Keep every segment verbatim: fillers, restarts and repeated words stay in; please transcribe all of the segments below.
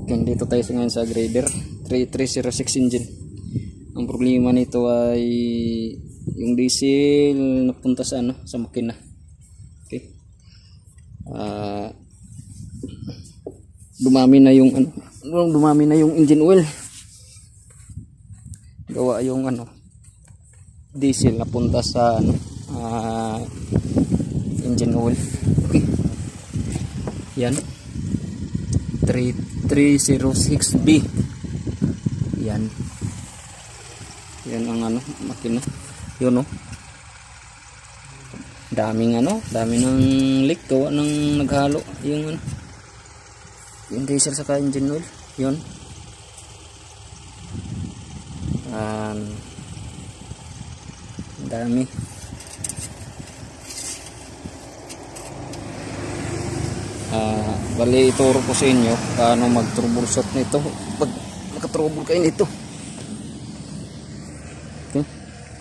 Okay, dito tayo sa ngayon sa grader three three zero six engine. Ang problema nito ay yung diesel napunta sa ano, sa makina. Okay. Uh, dumami na yung ano, dumami na yung engine oil. Gawa yung ano, diesel napunta sa ano, uh, engine oil. Okay. Yan. three zero six B. Yan. Yan ang ano, makina. Yun, no. Daming ano, dami ng leak gawa ng naghalo yung ano, yung diesel saka engine oil. Yun. Um, dami. Uh, bali ituro ko sa inyo paano mag troubleshoot nito pag nakatrouble kayo nito. Okay.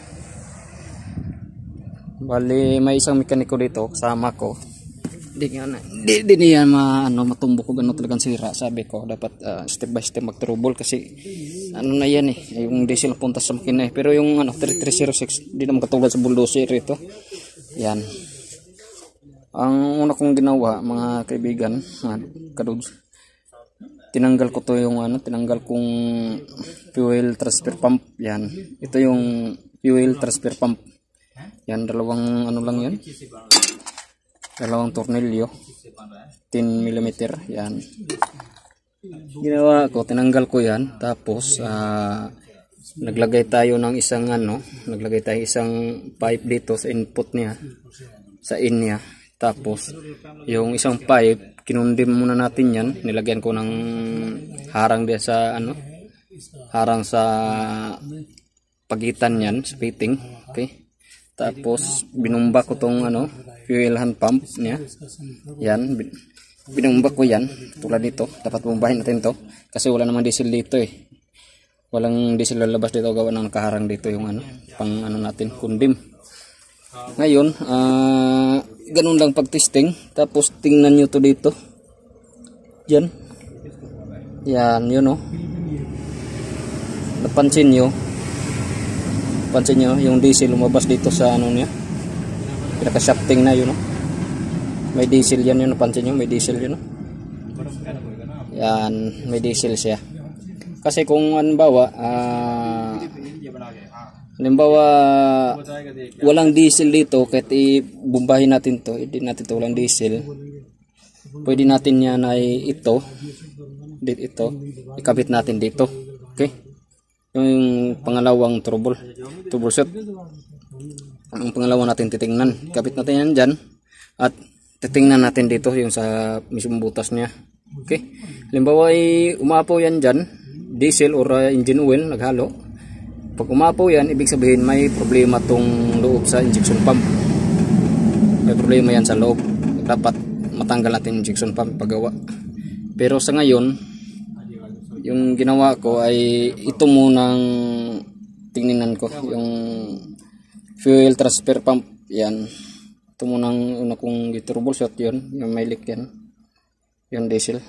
Bali may isang mekaniko dito kasama ko. Hindi nga na, di, di niya ma, ano, matumbok kung ano talagang sira. Sabi ko dapat uh, step by step mag trouble kasi ano na yan eh, yung diesel punta sa makina eh. Pero yung ano three three zero six di naman katulad sa bulldozer ito. Yan. Ang una kong ginawa, mga kaibigan, mga kadudes, tinanggal ko to yung ano, tinanggal kong fuel transfer pump. Yan. Ito yung fuel transfer pump. Yan, dalawang ano lang yan. Dalawang tornilyo. ten millimeter. Yan. Ginawa ko, tinanggal ko yan. Tapos, uh, naglagay tayo ng isang ano, naglagay tayo isang pipe dito sa input niya, sa in niya. Tapos, yung isang pipe, kinundim muna natin yan. Nilagyan ko ng harang din sa, ano, harang sa pagitan yan, sa fitting. Okay. Tapos, binumba ko tong, ano, fuel hand pump niya. Yan, binumba ko yan. Tulad dito, dapat bumbahin natin to. Kasi wala namang diesel dito eh. Walang diesel lalabas dito, gawa ng nakaharang dito yung, ano, pang, ano natin, kundim. Ngayon, ah, uh, ganun lang pag-testing. Tapos tingnan nyo to dito. Yan. Yan, yun o. Napansin nyo. Napansin nyo, yung diesel lumabas dito sa ano niya. Pinaka-shafting na yun o. May diesel yan yun. Napansin nyo, may diesel yun o. Yan, may diesel siya. Kasi kung halimbawa, ah, uh, halimbawa walang diesel dito, kahit ibumbahin natin to, hindi natin to walang diesel, pwede natin yan ay ito dito, ito ikabit natin dito. Okay, yung pangalawang trouble troubleshoot, ang pangalawa natin titingnan, ikabit natin yan dyan at titingnan natin dito yung sa mismong butas niya. Okay, halimbawa ay umapaw yan dyan, diesel or uh, engine oil naghalo. Pag umapaw yan, ibig sabihin may problema tong loob sa injection pump. May problema yan sa loob. Dapat matanggal natin injection pump paggawa. Pero sa ngayon, yung ginawa ko ay ito munang tingnan ko. Yung fuel transfer pump. Yan. Ito munang una kong troubleshoot yun. Yung may leak yan. Yung diesel.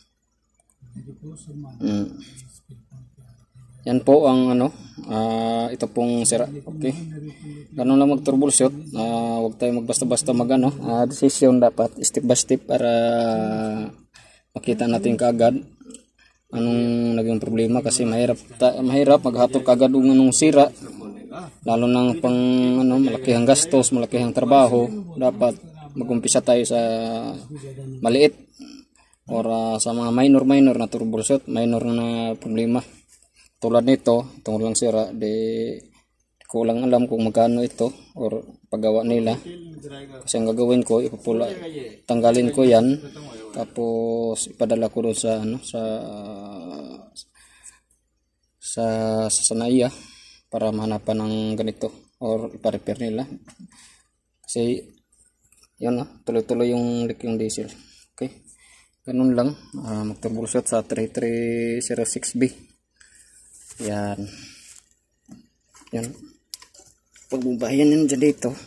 Mm. Yan po ang ano, uh, ito pong sira. Okay. Ganun lang mag troubleshoot. Uh, huwag tayo magbasta-basta magano. Uh, decision dapat step by step para makita natin kaagad anong naging problema kasi mahirap ta mahirap maghatol kaagad ng anong sira. Lalo nang pang ano, malakihang gastos, malakihang trabaho. Dapat mag-umpisa tayo sa maliit or uh, sa mga minor minor na troubleshoot, minor na problema. Tulad nito, itong lang sira, di ko lang alam kung magkano ito or paggawa nila. Kasi ang gagawin ko, ipupula, tanggalin ko yan, tapos ipadala ko doon sa ano, sa sa sa Sanaya para mahanapan ng ganito or ipa-repair nila. Kasi yun na, tuloy-tuloy yung leak yung diesel. Okay, ganun lang, uh, mag-troubleshoot sa three three zero six B. Yan. Yan. Pagbumbahin yan dyan dito.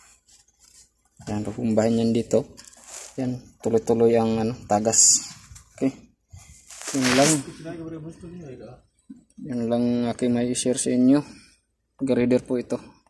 Yan, pagbumbahin yan dito. Yan, tuloy-tuloy ang ano, tagas. Okay. Yun lang. Yun lang aking may i-share sa inyo. Grader po ito.